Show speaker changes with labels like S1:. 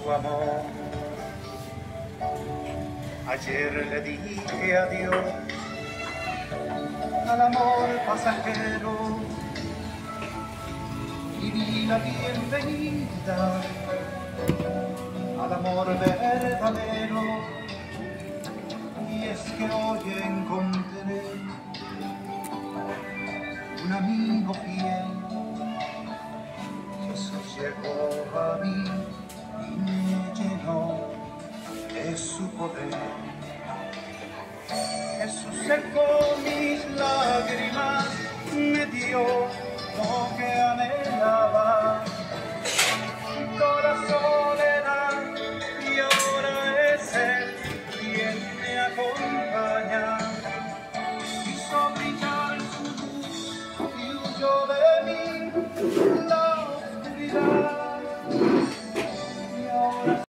S1: su amor. Ayer le dije adiós al amor pasajero y di la bienvenida al amor verdadero. Y es que hoy encontré un amigo fiel. Jesús llegó a mí y me llenó de su poder. Jesús secó mis lágrimas, me dio lo que anhelaba. Toda la soledad, y ahora es Él quien me acompaña. Hizo brillar su luz y huyó de mí la oscuridad.